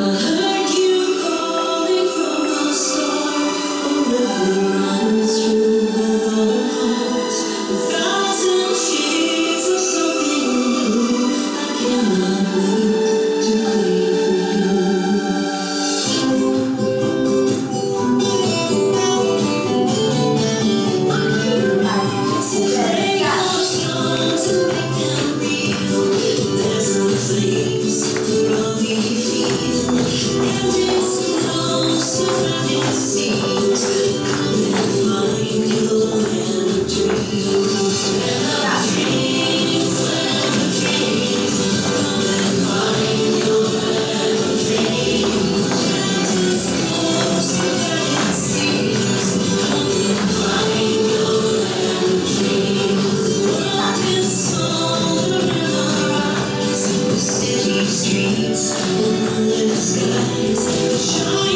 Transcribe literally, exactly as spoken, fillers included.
heard you calling from the star. A river runs through both our hearts. A thousand shades of something new. I cannot wait to wait for you. Break our songs and make them real. There's no place where all we feel, and it's close to what it seems. Come and find your land of dreams. Land of dreams, land of dreams. Come and find your land of dreams. And it's close to what it seems. Come and find your land of dreams. The world is older in our eyes. The city streets and the skies shine.